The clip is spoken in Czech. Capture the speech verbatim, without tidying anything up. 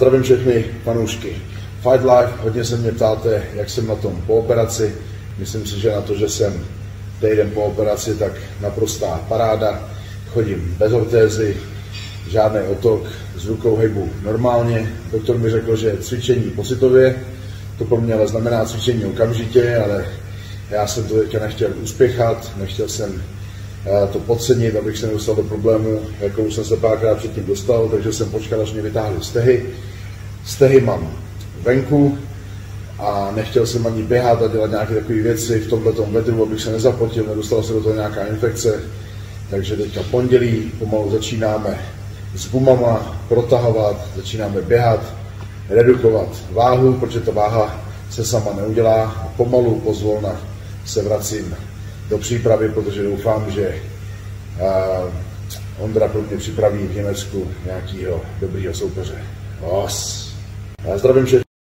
Zdravím všechny fanoušky Fight Life. Hodně se mě ptáte, jak jsem na tom po operaci. Myslím si, že na to, že jsem týden po operaci, tak naprostá paráda. Chodím bez ortézy, žádný otok, s rukou hejbu normálně. Doktor mi řekl, že cvičení pocitově, to pro mě ale znamená cvičení okamžitě, ale já jsem to teďka nechtěl uspěchat, nechtěl jsem to podcenit, abych se nedostal do problému, jako už jsem se párkrát předtím dostal, takže jsem počkal, až mě vytáhli stehy. Stehy mám venku a nechtěl jsem ani běhat a dělat nějaké takové věci v tomhletom vedru, abych se nezapotil, nedostala se do toho nějaká infekce. Takže teďka pondělí pomalu začínáme s gumama protahovat, začínáme běhat, redukovat váhu, protože ta váha se sama neudělá a pomalu, pozvolna se vracím do přípravy, protože doufám, že uh, Ondra pro mě připraví v Německu nějakého dobrýho soupeře. Os. Zdravím všechny.